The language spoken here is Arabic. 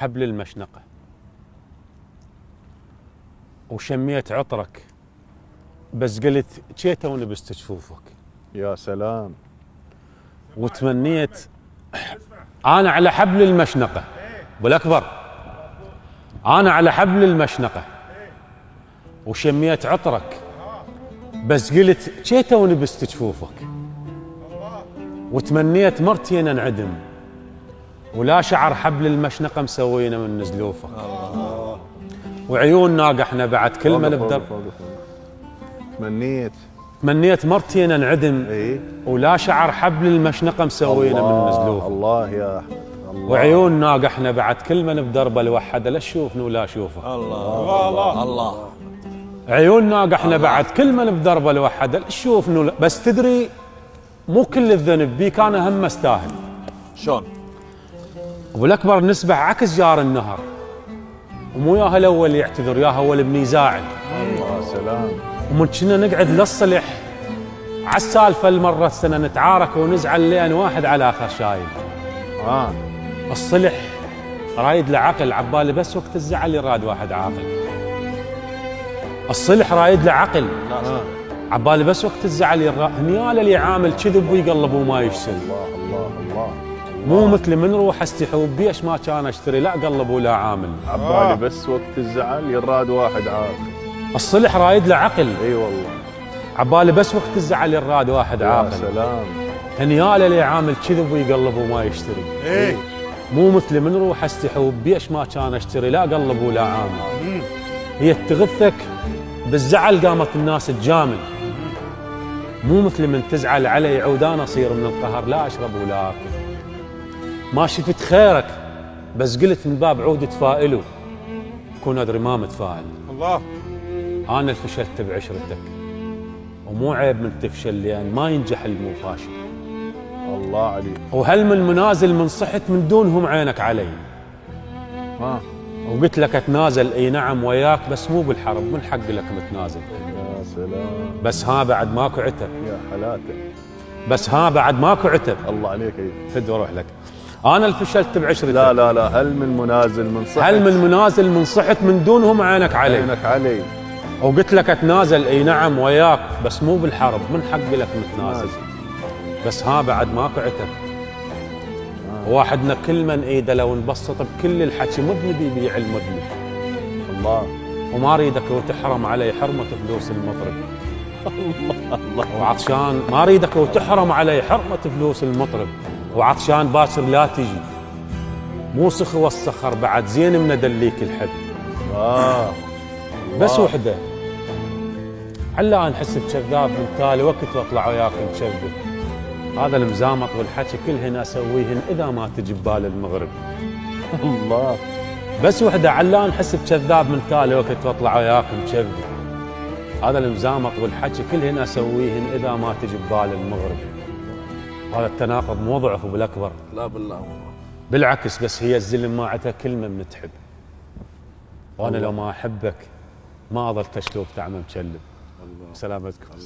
حبل المشنقة وشميت عطرك، بس قلت جيت ونبست جفوفك. يا سلام. وتمنيت انا على حبل المشنقة ابو الاكبر، انا على حبل المشنقة وشميت عطرك، بس قلت جيت ونبست جفوفك. وتمنيت مرتين انعدم، ولا شعر حبل المشنقة مسوينا من نزلوفك. وعيون ناقحنا بعد كلمة نبدر. تمنيت مرتين انعدم، ولا شعر حبل المشنقة مسوينا من نزلوفك. الله يا الله. وعيون ناقحنا بعد كلمة بدربه الوحدة، لا تشوفنا ولا اشوفك. الله الله الله. عيون ناقحنا بعد كلمة بدربه الوحدة، لا تشوفنا بس تدري مو كل الذنب بيك، انا هم استاهل. شلون؟ ابو الاكبر نسبح عكس جار النهر، ومو ياها الاول يعتذر ياها هو اللي يزاعل. الله سلام. ومن كنا نقعد للصلح على السالفه المره السنه نتعارك ونزعل لان واحد على اخر شايل. الصلح رايد له عقل، عبالي بس وقت الزعل يراد واحد عاقل. الصلح رايد له عقل، عبالي بس وقت الزعل يراد. هنيال اللي عامل كذب ويقلب وما يشتري. الله الله الله. مو مثل من روح استحوب بيش ما كان اشتري، لا قلب ولا عامل. عبالي بس وقت الزعل يراد واحد عاقل. الصلح رايد له عقل. اي والله. عبالي بس وقت الزعل يراد واحد عاقل. يا سلام. هنيال اللي عامل كذب ويقلب وما يشتري. مو مثل من روح استحوب بيش ما كان اشتري، لا قلب ولا عامل. هي تغثك بالزعل قامت الناس تجامل، مو مثل من تزعل علي عودان اصير من القهر، لا اشرب ولا اكل. ما شفت خيرك بس قلت من باب عود تفائله، كون ادري ما متفائل. الله. انا اللي فشلت بعشرتك، ومو عيب من تفشل لان ما ينجح المو فاشل. الله عليك. وهل من منازل من صحت من دونهم عينك علي. وقلت لك اتنازل، اي نعم وياك، بس مو بالحرب، من حق لك متنازل. يا سلام. بس ها بعد ماكو عتب. يا حلاته. بس ها بعد ماكو عتب. الله عليك. فد واروح لك. انا اللي فشلت بعشرتك. لا لا لا. هل من منازل من صحت. هل من منازل من صحت من دونهم عينك علي. عينك علي. وقلت لك اتنازل، اي نعم وياك، بس مو بالحرب، من حق لك متنازل. بس ها بعد ماكو عتب. واحدنا كل من ايده لو انبسط بكل الحكي، مذنب يبيع المذنب. الله. وما اريدك وتحرم علي حرمه فلوس المطرب. الله الله. وعطشان ما اريدك وتحرم علي حرمه فلوس المطرب، وعطشان باكر لا تجي، مو سخ والسخر بعد زين من ادليك الحب. بس وحده علا نحس بكذاب من تالي وقت واطلع وياك نكذب. هذا المزامط والحكي كلهن اسويهن اذا ما تجي ببال المغرب. الله. بس وحده علا نحس بكذاب من تالي وقت واطلع وياك نكذب. هذا المزامط والحكي كلهن اسويهن اذا ما تجي ببال المغرب. هذا التناقض مو ضعف ابو الاكبر. لا بالله والله. بالعكس، بس هي الزلم ما عندها كلمه من تحب. وانا لو ما احبك ما اظل كشلوب طعمه مكلب. سلامتكم.